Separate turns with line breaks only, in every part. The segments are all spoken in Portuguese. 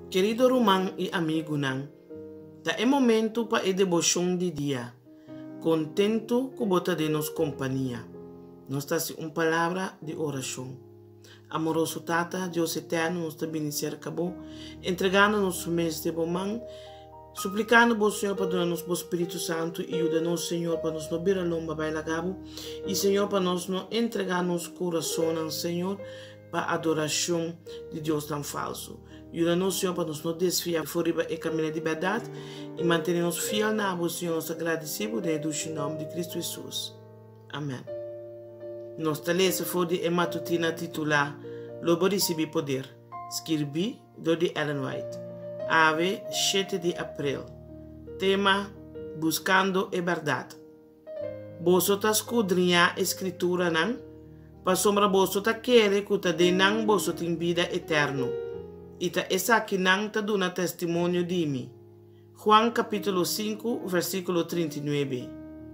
Querido Román y amigo nan, ta é momento para a devoção de dia. Contento que bota de nos companhia. Nos está palavra de oração. Amoroso Tata, Deus eterno, nos está beneficiar acabou, entregando-nos o mês de bom, suplicando-vos, Senhor, para dar-nos o Espírito Santo e ajuda-nos, Senhor, para nos não vir a lomba baila cabo e, Senhor, para nos não entregar-nos coração, Senhor, para a adoração de Deus tão falso. Ajuda-nos, Senhor, para nos não desfiar fora e caminhar de verdade e manter-nos fiel na vos, Senhor, nos agradecidos em nome de Cristo Jesus. Amém. Nossa letra foi de matutina titular Lobo recebi poder, escrevi de Ellen White. Ave 7 de abril. Tema Buscando a verdade. Boso ta escudrinha a escritura nan, pa sombra boso ta quere que ta de nan boso tem vida eterno. E ta essa que nan ta duna testemunho de mim. Juan capítulo 5, versículo 39.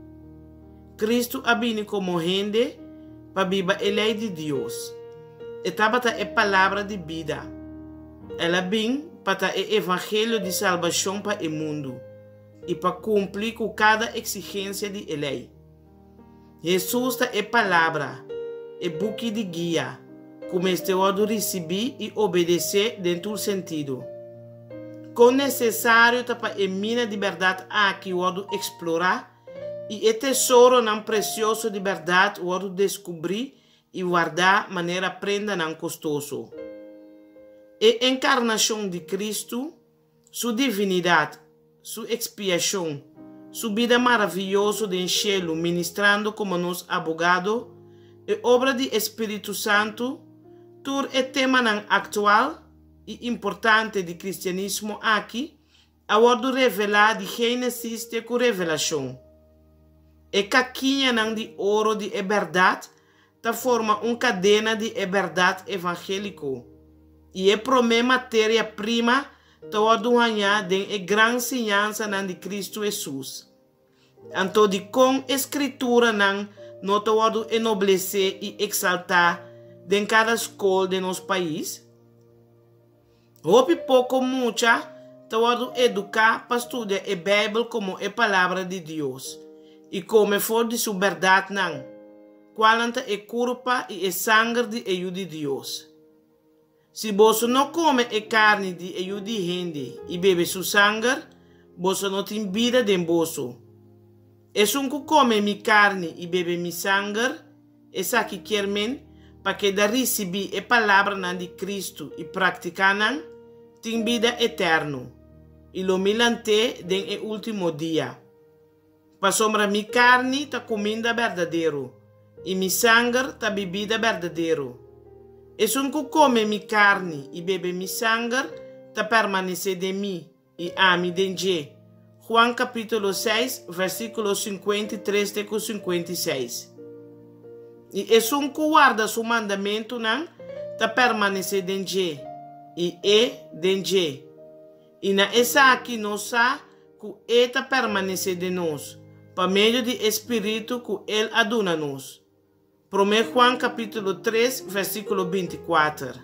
Cristo abine como gente para viver a lei de Deus. E tabata é palavra de vida. Ela vem para o evangelho de salvação para o mundo e para cumprir com cada exigência de lei. Jesus é palavra, é buque de guia, como este ordem receber e obedecer dentro do sentido. Com necessário para a mina de verdade aqui o ordem explorar e o tesouro não precioso de verdade o ordem descobrir e guardar maneira prenda não custoso. A encarnação de Cristo, sua divindade, sua expiação, sua vida maravilhosa do cielo, ministrando como nosso abogado, e obra do Espírito Santo, tudo é tema atual e importante do cristianismo aqui, a ordem revelar de Gênesis de revelação. E caquinha de ouro de verdade, ta forma cadena de verdade evangélico. E é promê matéria-prima toda de grande ensinança de Cristo Jesus. Então, com escritura não todo enoblecer e exaltar em cada escola de nosso país. Hope pouco muita todo educar para estudar a Bíblia como a palavra de Deus. E como for de sua verdade qualanta é culpa e é sangue de Deus. Se você não come a carne de gente e bebe seu sangue, você não tem vida dentro bolso. E se você come minha carne e bebe meu sangue, essa que quer para que da receber a palavra de Cristo e praticar tem vida eterna. E lo milante den o último dia. Para sombra minha carne ta comida verdadeiro e meu sangue ta bebida verdadeiro. E se você come minha carne e bebe meu sangue, ta permanece de mim e ami de Juan capítulo 6, versículo 53 e 56. E se você guarda seu mandamento, ta permanece de e de. E na essa aqui nós que eta permanece de nós, para meio do Espírito que ele aduna-nos. 1 Juan capítulo 3, versículo 24.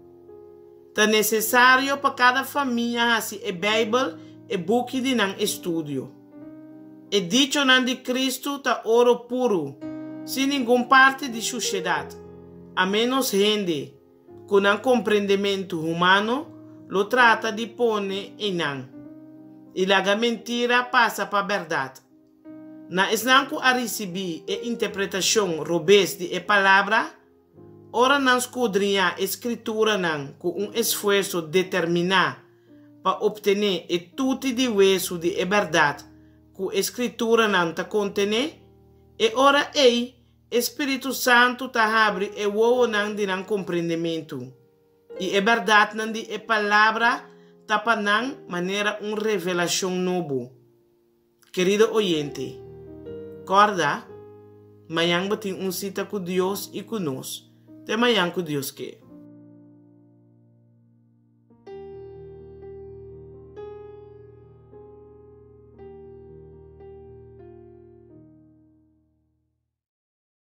É necessário para cada família assim a Bíblia e buque de estudo. E dicho de Cristo tá ouro puro, sem nenhuma parte de sociedade, a menos gente com um compreendimento humano lo trata de pôr em nan. E a mentira passa para a verdade. Na esnanco a receber a interpretação robês de a palavra, ora não escudrinha a escritura com esforço determinado para obter e tudo de hueso de a verdade que a escritura ta contém, e ora Espírito Santo ta abre e uo de compreendimento. E a verdade de a palavra ta pa maneira revelação novo. Querido oyente, acorda, amanhã tem cita com Deus e conosco. Até amanhã com Deus que.